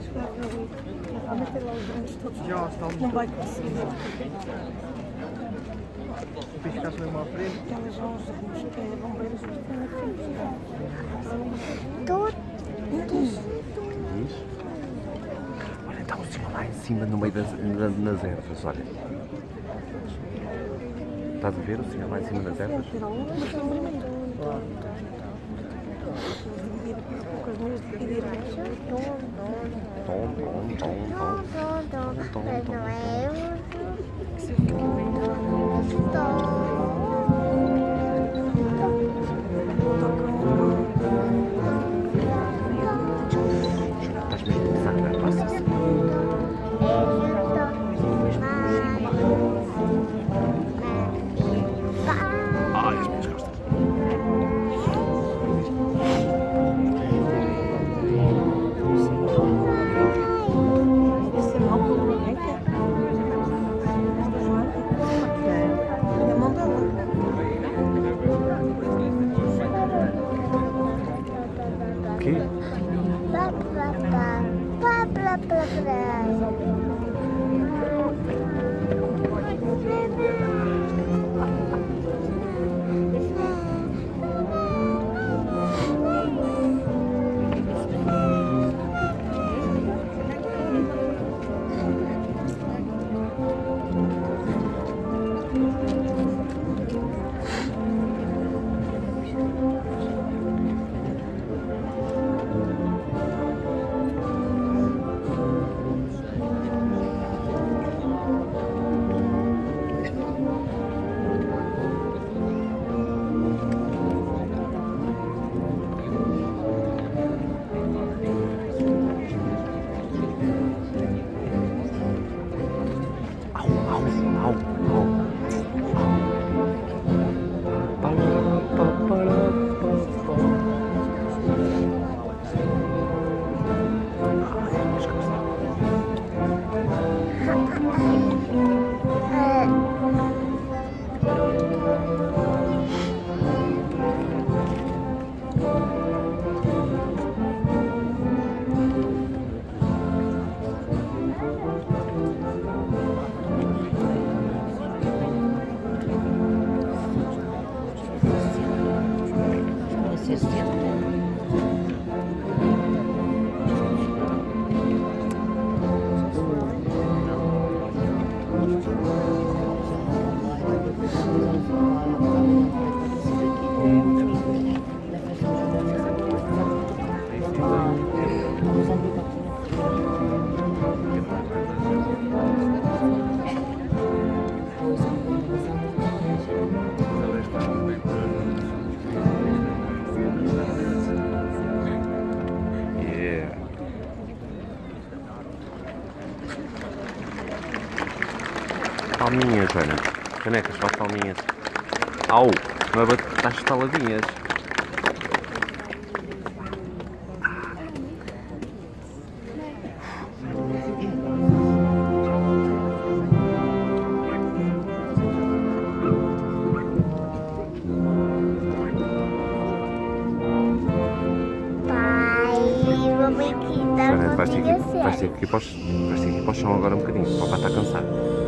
Já está Não vai conseguir. Depois ficaste mesmo à frente. Aquelas vão os arrumos que é bombeiros que estão aqui. Diz? Olha, está o senhor lá em cima, no meio nas ervas, olha. Estás a ver o senhor lá em cima das ervas? Estás mesmo devagar, passa-se. Ai, as minhas costas. O quê? Palminhas, Joana. Canecas, faz palminhas. Au! Não é estás estaladinhas. Joana, vais ter que ir para o chão agora um bocadinho. O papai está cansado.